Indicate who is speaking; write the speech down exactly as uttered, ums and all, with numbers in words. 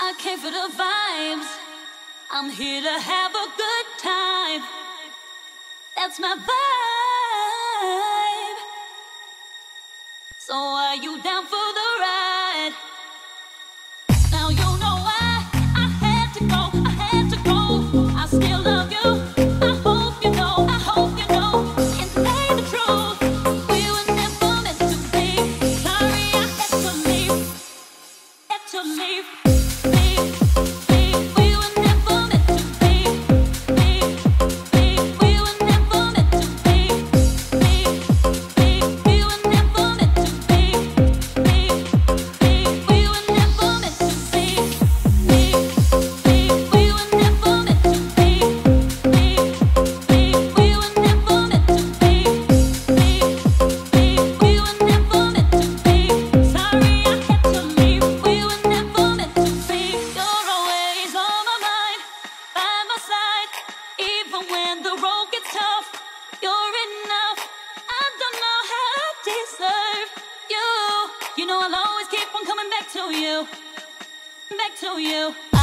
Speaker 1: I came for the vibes. I'm here to have a good time. That's my vibe. So are you down for the ride? Now you know why I had to go, I had to go. I still love you. I hope you know, I hope you know. Can't say the truth. We were never meant to be. Sorry I had to leave, had to leave. When the road gets tough, you're enough. I don't know how I deserve you. You know I'll always keep on coming back to you, back to you.